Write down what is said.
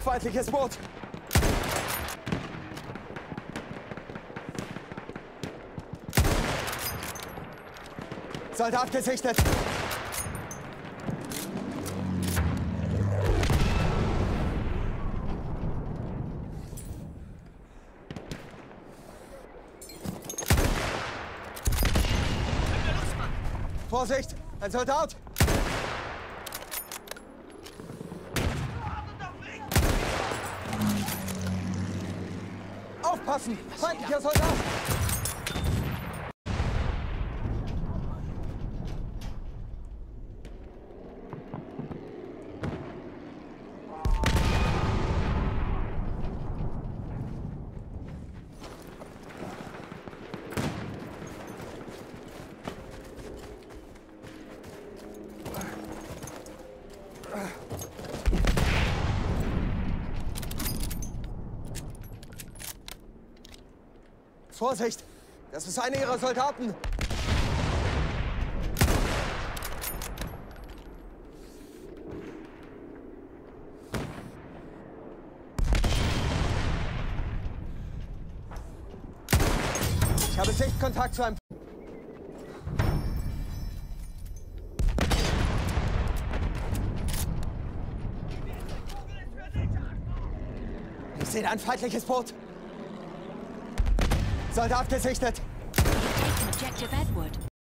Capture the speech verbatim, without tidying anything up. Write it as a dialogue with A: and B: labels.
A: Feindliches Boot! Soldat gesichtet! Vorsicht! Ein Soldat! Aufpassen! Feindlicher Soldat! Vorsicht! Das ist einer ihrer Soldaten! Ich habe Sichtkontakt zu einem... Ich sehe ein feindliches Boot! Soldat gesichtet!
B: Objective Edward.